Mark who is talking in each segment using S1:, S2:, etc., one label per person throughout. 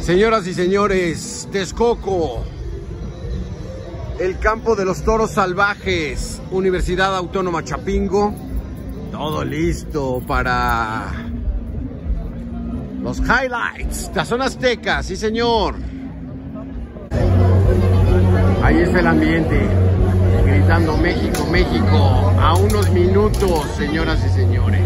S1: Señoras y señores, Texcoco, el campo de los toros salvajes, Universidad Autónoma Chapingo, todo listo para los highlights. Tazón Azteca, sí señor. Ahí está el ambiente, gritando México, México, a unos minutos, señoras y señores.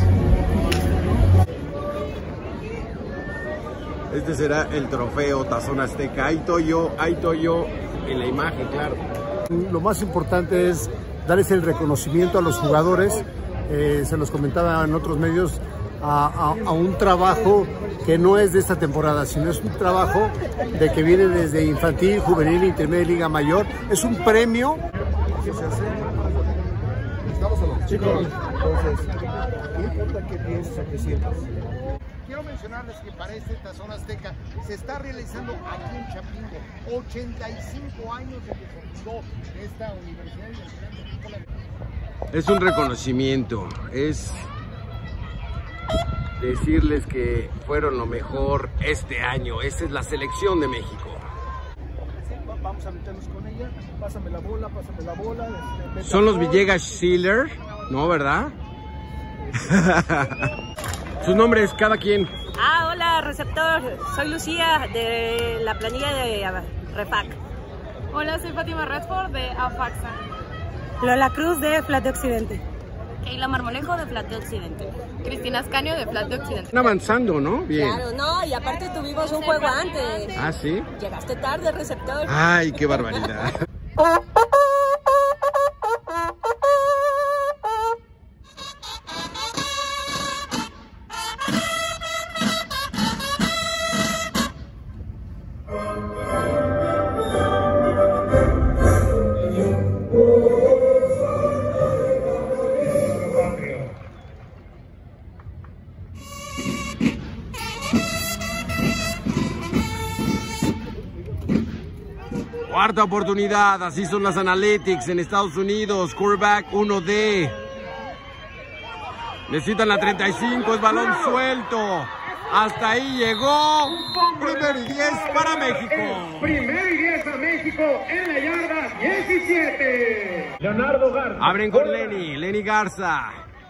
S1: Este será el trofeo Tazón Azteca. Ahí estoy yo en la imagen, claro.
S2: Lo más importante es darles el reconocimiento a los jugadores, se los comentaba en otros medios, a un trabajo que no es de esta temporada, sino es un trabajo de que viene desde infantil, juvenil, intermedia, liga mayor. Es un premio. ¿Estamos o no? Chicos, entonces, no importa qué piensas o qué sientas. Quiero mencionarles que para este Tazón Azteca se está realizando aquí en Chapingo, 85 años de que se fundó esta universidad.
S1: Es un reconocimiento, es decirles que fueron lo mejor este año. Esa es la selección de México.
S2: Vamos a meternos con ella. Pásame la bola, pásame la bola.
S1: Son los Villegas Schiller, ¿no, verdad? Sus nombres, cada quien.
S3: Hola, receptor. Soy Lucía de la planilla de Repac.
S4: Hola, soy Fátima Redford de AFAXA.
S3: Lola Cruz de Flat de Occidente.
S5: Keila Marmolejo de Flat de Occidente.
S4: Cristina Ascanio de Flat de Occidente.
S1: Están avanzando, ¿no? Bien.
S5: Claro, no, y aparte tuvimos un juego antes.
S1: ¿Ah, sí?
S5: Llegaste tarde, receptor.
S1: Ay, qué barbaridad. Cuarta oportunidad, así son las analytics en Estados Unidos. Quarterback 1D. Necesitan la 35, es balón suelto. Hasta ahí llegó. Primero y 10 para México.
S6: Primero y 10 a México en la yarda 17. Leonardo Garza.
S1: Abren con Lenny Garza.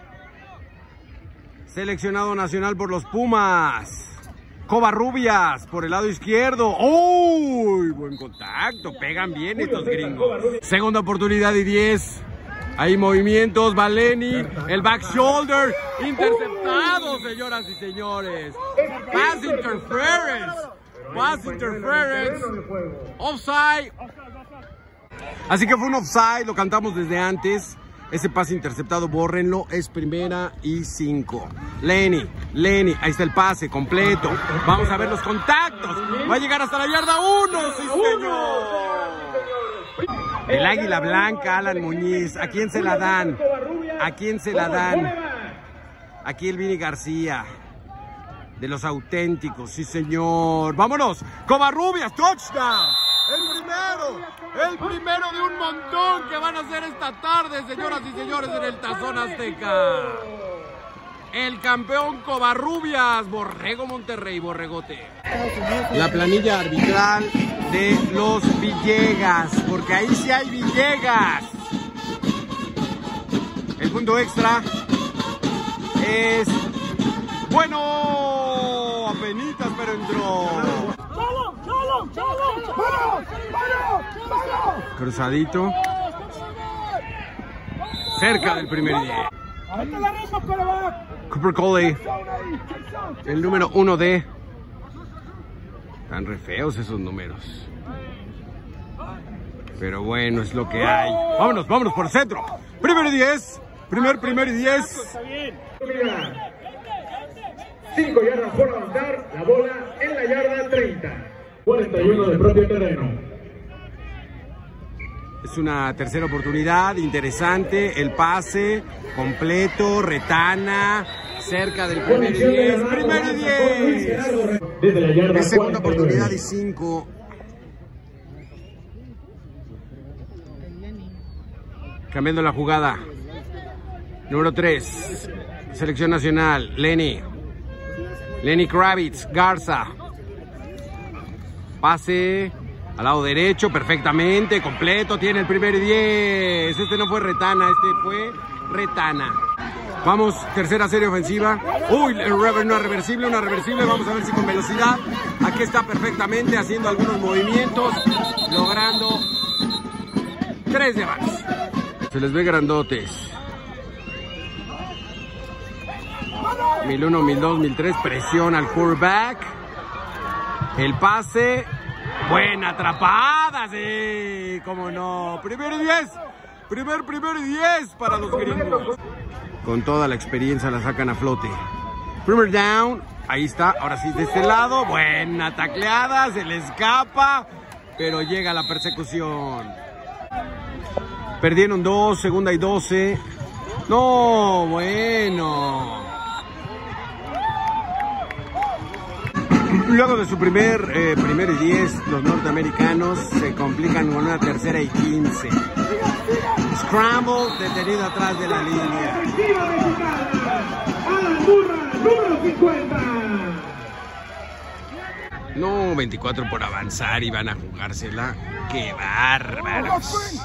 S1: Seleccionado nacional por los Pumas. Covarrubias por el lado izquierdo. ¡Uy! Buen contacto. Pegan bien estos gringos. Segunda oportunidad y 10. Hay movimientos. Va Lenny. El back shoulder. Interceptado, señoras y señores. Pass interference. Pass interference. Offside. Así que fue un offside. Lo cantamos desde antes. Ese pase interceptado, bórrenlo, es primera y 5. Lenny, ahí está el pase completo. Vamos a ver los contactos. Va a llegar hasta la yarda 1, sí señor. El águila blanca, Alan Muñiz. ¿A quién se la dan? ¿A quién se la dan? Aquí el Vini García. De los auténticos, sí señor. ¡Vámonos! Covarrubias, touchdown. El primero de un montón que van a hacer esta tarde, señoras y señores, en el Tazón Azteca. El campeón Covarrubias, Borrego Monterrey, Borregote. La planilla arbitral de los Villegas, porque ahí sí hay Villegas. El punto extra es bueno, apenitas, pero entró. Cruzadito. Cerca del primer 10. Cooper Coley, el número 1D. Están re feos esos números. Pero bueno, es lo que hay. Vámonos por el centro. Primero y 10. Primer y 10.
S6: 5 yardas por avanzar. La bola en la yarda 30. 41 del propio terreno.
S1: Es una tercera oportunidad, interesante, el pase completo, Retana, cerca del primer y 10, primero y 10. Es segunda oportunidad y 5. Cambiando la jugada. Número 3, selección nacional, Lenny Kravitz, Garza. Pase al lado derecho, perfectamente, completo. Tiene el primer y 10. Este no fue Retana, este fue Retana. Vamos, tercera serie ofensiva. Uy, una reversible. Vamos a ver si con velocidad. Aquí está perfectamente haciendo algunos movimientos, logrando 3 de avance. Se les ve grandotes. 1001, 1002, 1003. Presión al quarterback. El pase. Buena atrapada, sí. Cómo no. Primero y 10. Primero y 10 para los gringos. Con toda la experiencia la sacan a flote. Primer down. Ahí está. Ahora sí de este lado. Buena tacleada. Se le escapa. Pero llega la persecución. Perdieron 2. Segunda y 12. No, bueno. Luego de su primero y 10, los norteamericanos se complican con una tercera y 15. Scramble, detenido atrás de la línea. No, 24 por avanzar y van a jugársela. ¡Qué bárbaros!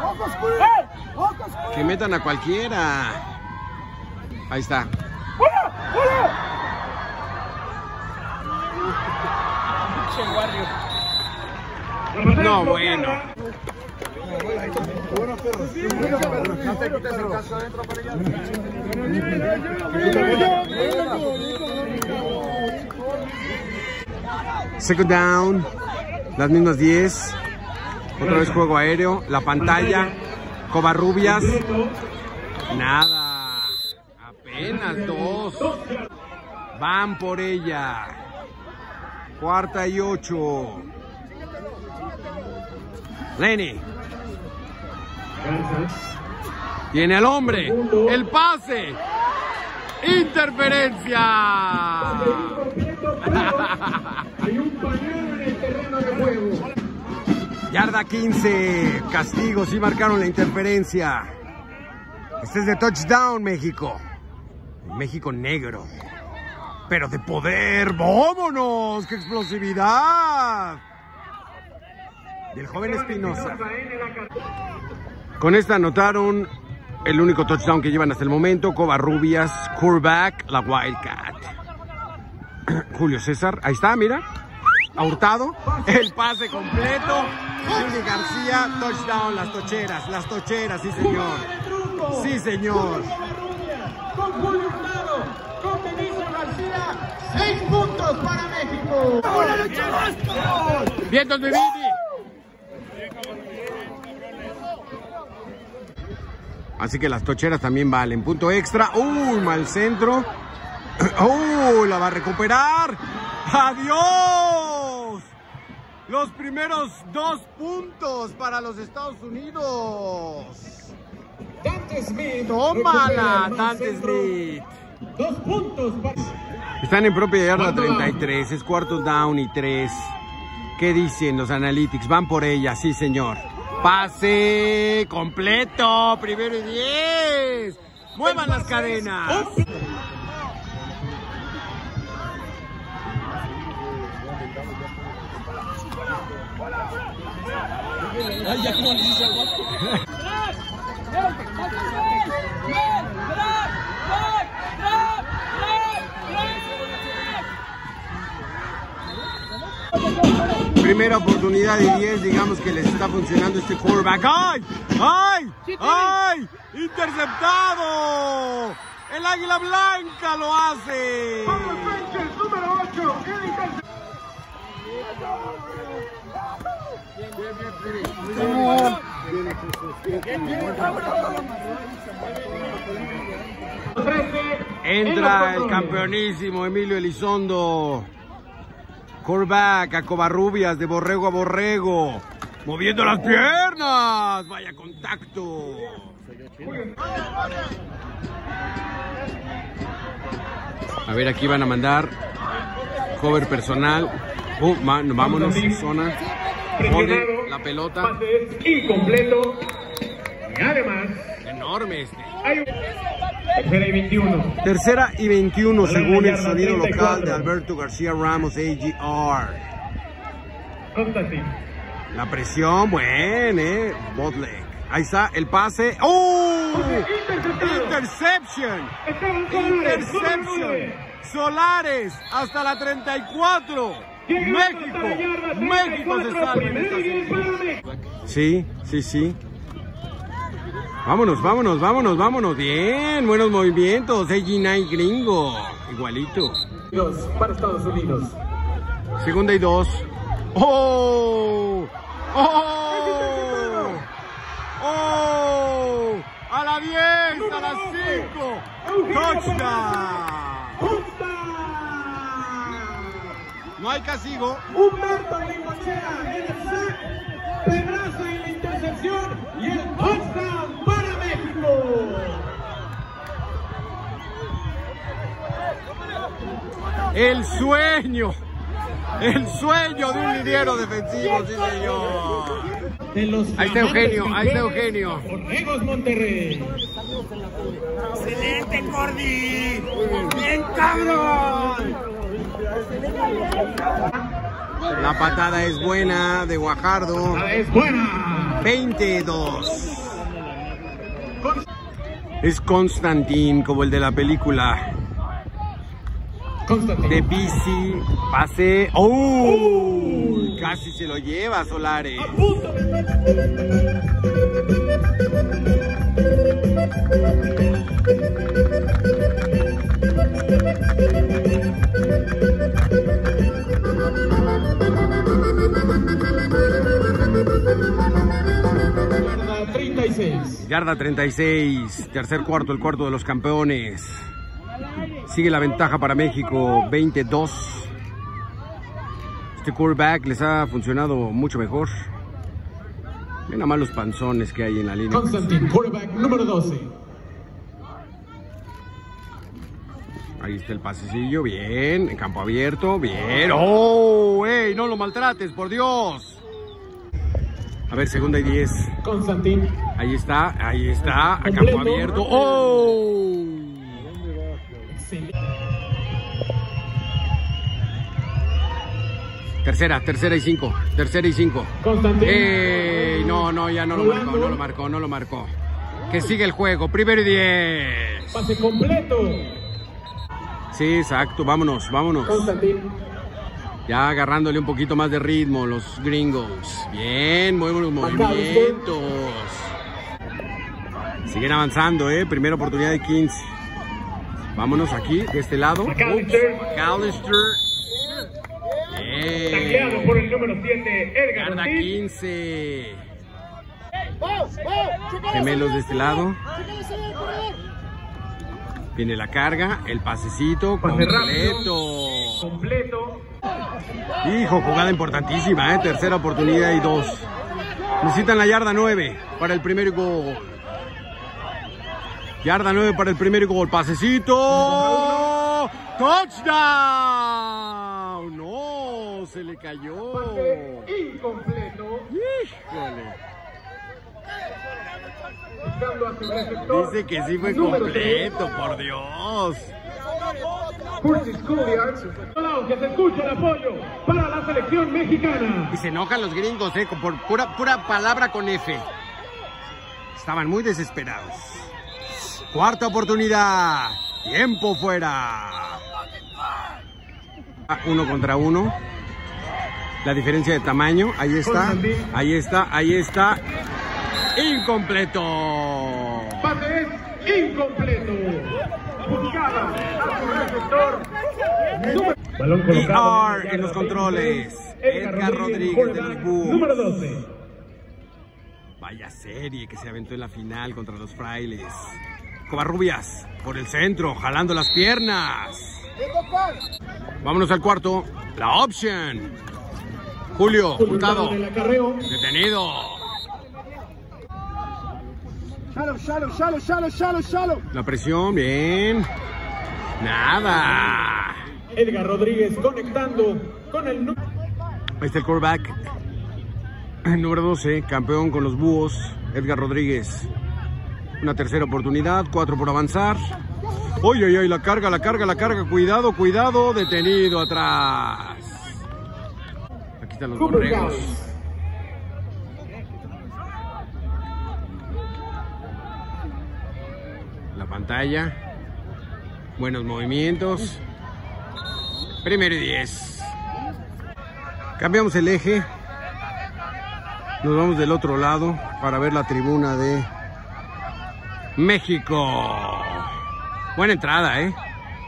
S1: Que metan a cualquiera. Ahí está. No, bueno. Second down. Las mismas 10. Otra vez juego aéreo. La pantalla. Covarrubias. Nada. Apenas 2. Van por ella. Cuarta y 8. Lenny. Tiene al hombre. El pase. Interferencia. Yarda 15. Castigo. Sí marcaron la interferencia. Este es de touchdown, México. México negro. Pero de poder. ¡Vámonos! ¡Qué explosividad! Del joven Espinosa. Con esta anotaron el único touchdown que llevan hasta el momento. Covarrubias, quarterback, la Wildcat. Julio César, ahí está, mira. A Hurtado, el pase completo. Juli García, touchdown, las tocheras, sí señor. Sí señor.
S6: Con Julio Hurtado, con Benicio García, 6 puntos para México.
S1: ¡Vientos, mi Vini! Así que las tocheras también valen. Punto extra. ¡Uy! Mal centro. ¡Uy! La va a recuperar. ¡Adiós! Los primeros 2 puntos para los Estados Unidos.
S6: Dante Smith.
S1: ¡Tómala, Dante Smith!
S6: 2 puntos.
S1: Están en propia yarda 33. Es cuarto down y 3. ¿Qué dicen los analytics? Van por ella, sí señor. Pase completo, primero y 10. Muevan las cadenas. Primera oportunidad y 10, digamos que les está funcionando este quarterback. ¡Ay! ¡Ay! ¡Ay! ¡Interceptado! El Águila Blanca lo hace.
S6: El número 8.
S1: Entra el campeonísimo Emilio Elizondo. Quarterback a Covarrubias, de borrego a borrego. Moviendo las piernas. Vaya contacto. A ver, aquí van a mandar cover personal. Vámonos, zona. Pone la pelota.
S6: Pase incompleto. Y además,
S1: enorme este.
S6: Tercera y 21.
S1: Tercera y 21 según el sonido local de Alberto García Ramos, AGR.
S6: Constantin.
S1: La presión, buen, Botlek. Ahí está el pase. ¡Oh! Interception. Interception. Solares hasta la 34. México se salva en esta serie. Sí. Vámonos. Bien, buenos movimientos. AG9 gringo. Igualito.
S6: Para Estados Unidos.
S1: Segunda y 2. ¡Oh! A la 10, a las 5. Touchdown. No hay castigo.
S6: Humberto Bengochea en el sack, Pedraza en la intercepción y el touchdown para México.
S1: El sueño de un liniero defensivo, sí señor. Ahí está Eugenio.
S6: Borregos Monterrey.
S1: ¡Excelente, Cordy! ¡Bien, cabrón! La patada es buena de Guajardo.
S6: Es buena.
S1: 22. Es Constantin, como el de la película. De bici, pase. ¡Oh! Casi se lo lleva Solares.
S6: Yarda 36.
S1: Yarda 36. Tercer cuarto, el cuarto de los campeones. Sigue la ventaja para México, 22. Este quarterback les ha funcionado mucho mejor. Ven nada más los panzones que hay en la línea.
S6: Constantin, quarterback número 12.
S1: Ahí está el pasecillo, bien, en campo abierto, bien. ¡Oh! ¡Ey! No lo maltrates, por Dios. A ver, segunda y 10.
S6: Constantin.
S1: Ahí está, a campo abierto. ¡Oh! Tercera y 5.
S6: Constantin.
S1: No, ya no lo marcó. Que sigue el juego, primero y 10.
S6: Pase completo.
S1: Sí, exacto, vámonos.
S6: Constantin.
S1: Ya agarrándole un poquito más de ritmo los gringos. Bien, muy buenos movimientos. Siguen avanzando, primera oportunidad de 15. Vámonos aquí, de este lado.
S6: McAllister. Tacleado por el número 7, Edgar
S1: Yarda
S6: Ortiz.
S1: 15. Gemelos de este lado. Viene la carga, el pasecito
S6: completo.
S1: Hijo, jugada importantísima, tercera oportunidad y 2. Necesitan la yarda 9 para el primer gol. Yarda 9 para el primer gol. Pasecito. ¡Touchdown! No, se le cayó.
S6: Pase incompleto.
S1: Híjole.
S6: Buscando a su receptor.
S1: Dice que sí fue completo, por Dios.
S6: Curtis Couliard. Que se escucha el apoyo para la selección mexicana.
S1: Y se enojan los gringos, por pura palabra con F. Estaban muy desesperados. Cuarta oportunidad. Tiempo fuera. 1 contra 1. La diferencia de tamaño. Ahí está. Incompleto.
S6: Pase es incompleto. Buscaba a su receptor. Balón colocado
S1: en los controles. Edgar Rodríguez de los Bulls.
S6: Número 12.
S1: Vaya serie que se aventó en la final contra los Frailes. Covarrubias por el centro, jalando las piernas. Vámonos al cuarto. La option. Julio, Hurtado. Detenido. La presión, bien. Nada.
S6: Edgar Rodríguez conectando con el...
S1: Ahí está el quarterback. Número 12, campeón con los Búhos. Edgar Rodríguez. Una tercera oportunidad, 4 por avanzar. ¡Uy! La carga. Cuidado. Detenido atrás. Aquí están los borregos. La pantalla. Buenos movimientos. Primero y 10. Cambiamos el eje. Nos vamos del otro lado para ver la tribuna de México. Buena entrada, ¿eh?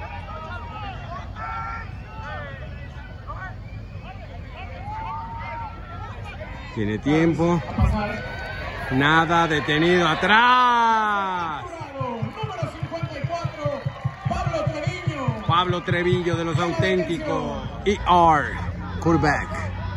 S1: Tiene tiempo. Nada, detenido atrás.
S6: Número 54, Pablo Treviño.
S1: Pablo Treviño de los auténticos. ER, quarterback.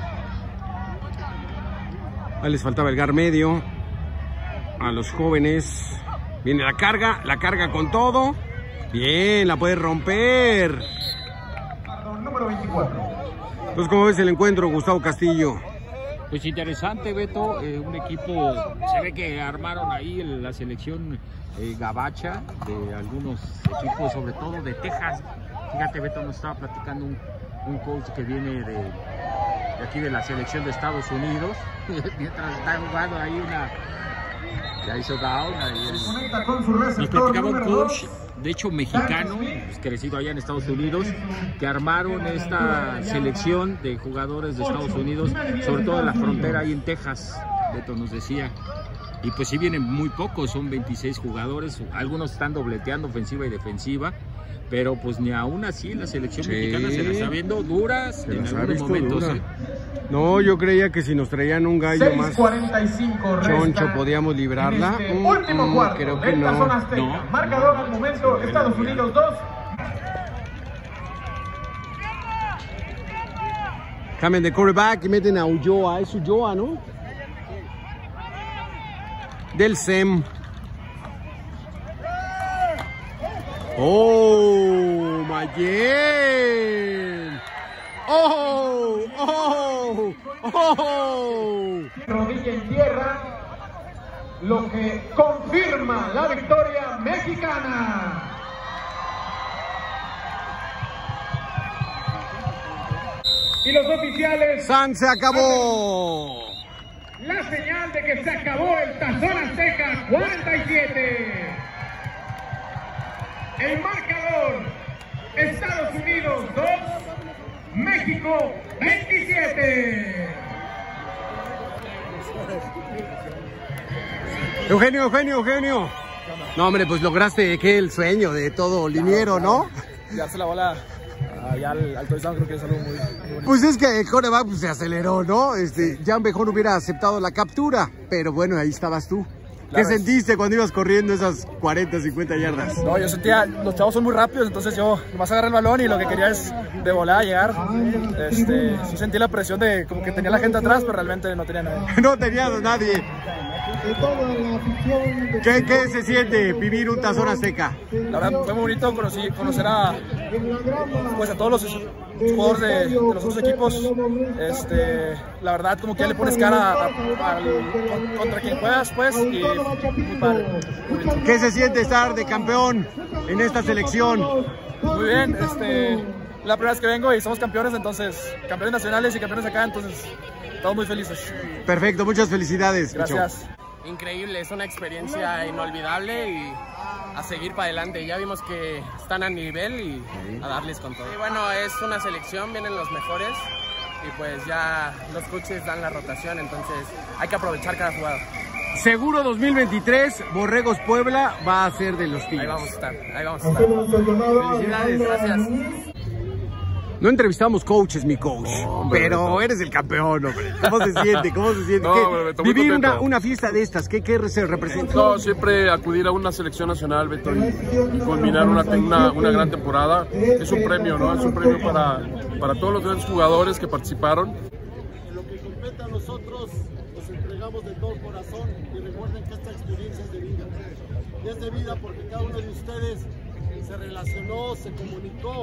S1: Ahí les faltaba el gar medio. A los jóvenes. Viene la carga con todo. Bien, la puede romper.
S6: Número 24.
S1: Pues, ¿cómo ves el encuentro, Gustavo Castillo?
S7: Pues interesante, Beto, un equipo, se ve que armaron ahí la selección gabacha de algunos equipos, sobre todo de Texas. Fíjate, Beto, nos estaba platicando un coach que viene de aquí de la selección de Estados Unidos, mientras está jugando ahí ya hizo down. Nos platicaba un coach, de hecho mexicano, pues, crecido allá en Estados Unidos, que armaron esta selección de jugadores de Estados Unidos, sobre todo en la frontera ahí en Texas, Beto nos decía. Y pues sí vienen muy pocos, son 26 jugadores, algunos están dobleteando ofensiva y defensiva, pero pues ni aún así la selección mexicana se las está viendo duras en algunos momentos.
S1: No, yo creía que si nos traían un gallo más
S6: 6:45
S1: choncho podíamos librarla.
S6: Último cuarto.
S1: Creo que
S6: esta
S1: no.
S6: zona azteca. Marcador al momento, Estados Unidos 2.
S1: Cambian de quarterback y meten a Ulloa. Es Ulloa, ¿no? Del SEM. ¡Oh! ¡Mayen! ¡Oh! ¡Oh! ¡Oh!
S6: Rodilla en tierra, lo que confirma la victoria mexicana. Y los oficiales...
S1: ¡San se acabó!
S6: La señal de que se acabó el Tazón Azteca 47. El marcador, Estados Unidos 2, México 27.
S1: Eugenio. No, hombre, pues lograste que el sueño de todo liniero, ¿no?
S8: Darse la bola allá al touchdown, creo que es algo muy bonito.
S1: Pues es que el quarterback se aceleró, ¿no? Ya mejor hubiera aceptado la captura, pero bueno, ahí estabas tú. ¿Qué sentiste cuando ibas corriendo esas 40, 50 yardas?
S8: No, yo sentía, los chavos son muy rápidos, entonces yo nomás agarré el balón y lo que quería es de volada llegar. Sí sentí la presión de como que tenía la gente atrás, pero realmente no tenía nadie.
S1: No tenías a nadie. ¿Qué se siente vivir un Tazón Azteca?
S8: La verdad fue muy bonito conocer a todos los jugadores de los otros equipos. La verdad como que ya le pones cara contra quien juegas, pues, y muy padre.
S1: ¿Qué se siente estar de campeón en esta selección?
S8: Muy bien, la primera vez que vengo y somos campeones, entonces campeones nacionales y campeones acá, entonces estamos muy felices.
S1: Perfecto, muchas felicidades.
S8: Gracias.
S9: Increíble, es una experiencia inolvidable y a seguir para adelante. Ya vimos que están a nivel y a darles con todo. Y bueno, es una selección, vienen los mejores y pues ya los coaches dan la rotación, entonces hay que aprovechar cada jugada.
S1: Seguro 2023, Borregos Puebla va a ser de los Tigres.
S9: Ahí vamos a estar.
S1: Felicidades.
S9: Gracias.
S1: No entrevistamos coaches, mi coach, pero eres el campeón, hombre. ¿Cómo se siente?
S10: No,
S1: vivir una fiesta de estas, ¿qué se representa?
S10: No, siempre acudir a una selección nacional, Beto, y culminar una gran temporada. Es un premio, ¿no? Es un premio para todos los grandes jugadores que participaron.
S2: En lo que compete a nosotros, nos entregamos de todo corazón y recuerden que esta experiencia es de vida. Y es de vida porque cada uno de ustedes se relacionó, se comunicó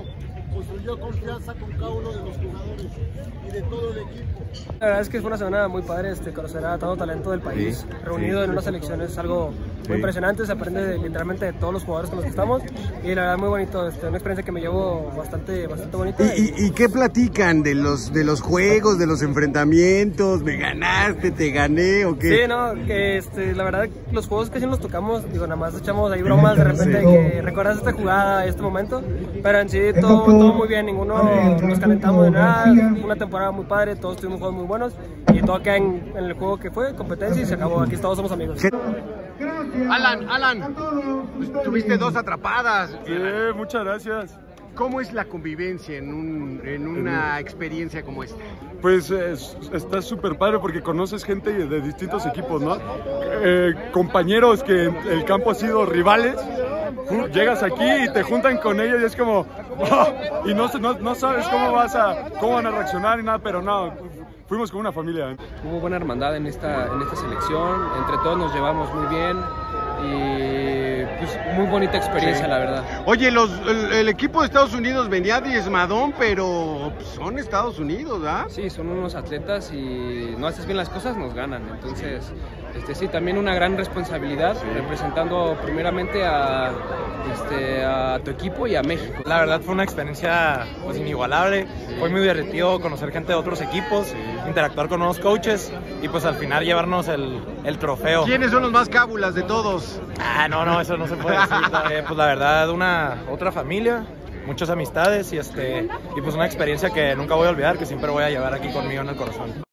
S2: construyó confianza con cada uno de los jugadores y de todo el equipo.
S8: La verdad es que fue una semana muy padre, conocer a todo talento del país reunido en una selección es algo muy impresionante, se aprende literalmente de todos los jugadores con los que estamos y la verdad muy bonito, una experiencia que me llevo bastante bonita.
S1: ¿Y qué platican de los juegos, de los enfrentamientos? ¿Me ganaste, te gané o qué?
S8: Sí, no, que la verdad los juegos casi nos tocamos, digo, nada más echamos ahí bromas de repente que recuerdas esta jugada, este momento, pero en sí todo muy bien, ninguno nos calentamos de nada, una temporada muy padre, todos tuvimos juegos muy buenos y todo queda en el juego que fue, competencia y se acabó, aquí todos somos amigos.
S1: Alan, tuviste 2 atrapadas.
S10: Sí, muchas gracias.
S1: ¿Cómo es la convivencia en una experiencia como esta?
S10: Pues está súper padre porque conoces gente de distintos equipos, ¿no? Compañeros que en el campo han sido rivales, llegas aquí y te juntan con ellos y es como... y no sabes cómo van a reaccionar y nada, pero no, fuimos como una familia.
S9: Hubo buena hermandad en esta selección, entre todos nos llevamos muy bien y pues muy bonita experiencia, la verdad.
S1: Oye, el equipo de Estados Unidos venía diezmadón, pero son Estados Unidos, ¿verdad?
S9: Sí, son unos atletas y no haces bien las cosas, nos ganan. Entonces, sí, también una gran responsabilidad, representando primeramente a tu equipo y a México.
S11: La verdad fue una experiencia pues inigualable, fue muy divertido conocer gente de otros equipos, interactuar con nuevos coaches y pues al final llevarnos el trofeo.
S1: ¿Quiénes son los más cábulas de todos?
S11: No, eso no se puede decir. Pues la verdad, otra familia, muchas amistades y pues una experiencia que nunca voy a olvidar, que siempre voy a llevar aquí conmigo en el corazón.